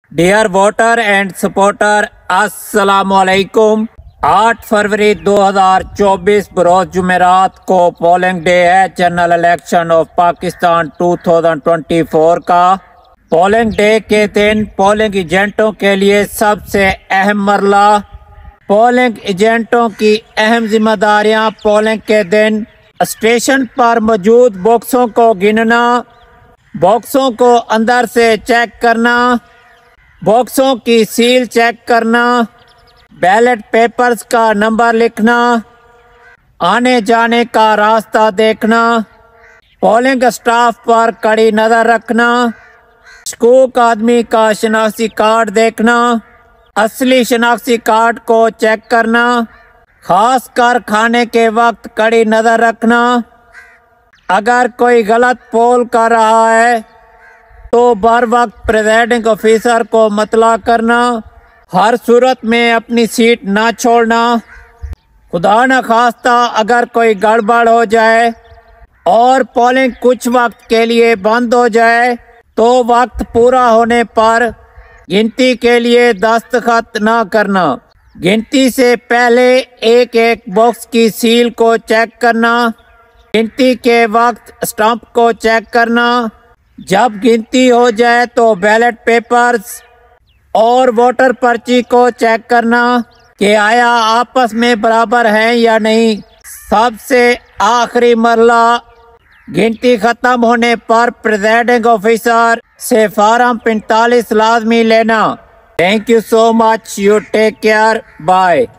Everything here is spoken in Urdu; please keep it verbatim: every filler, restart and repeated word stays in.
ڈیئر ووٹر اینڈ سپورٹر، السلام علیکم۔ آٹھ فروری دو ہزار چوبیس بروز جمعرات کو پولنگ ڈے ہے جنرل الیکشن آف پاکستان دو ہزار چوبیس کا۔ پولنگ ڈے کے دن پولنگ ایجنٹوں کے لیے سب سے اہم مرحلہ۔ پولنگ ایجنٹوں کی اہم ذمہ داریاں: پولنگ کے دن اسٹیشن پر موجود باکسوں کو گننا، باکسوں کو اندر سے چیک کرنا، باکسوں کی سیل چیک کرنا، بیلٹ پیپرز کا نمبر لکھنا، آنے جانے کا راستہ دیکھنا، پولنگ اسٹاف پر کڑی نظر رکھنا، شکوک آدمی کا شناختی کارڈ دیکھنا، اصلی شناختی کارڈ کو چیک کرنا، خاص کر کھانے کے وقت کڑی نظر رکھنا، اگر کوئی غلط پول کر رہا ہے تو بر وقت پریزائڈنگ آفیسر کو مطلع کرنا، ہر صورت میں اپنی سیٹ نہ چھوڑنا۔ خدا نخواستہ اگر کوئی گڑبڑ ہو جائے اور پولنگ کچھ وقت کے لیے بند ہو جائے تو وقت پورا ہونے پر گنتی کے لیے دستخط نہ کرنا۔ گنتی سے پہلے ایک ایک باکس کی سیل کو چیک کرنا، گنتی کے وقت اسٹمپ کو چیک کرنا۔ جب گنتی ہو جائے تو بیلٹ پیپرز اور ووٹر پرچی کو چیک کرنا کہ آیا آپس میں برابر ہیں یا نہیں۔ سب سے آخری مرحلہ: گنتی ختم ہونے پر پریزائڈنگ آفیسر سے فارم پینتالیس لازمی لینا۔ Thank you so much, you take care, bye.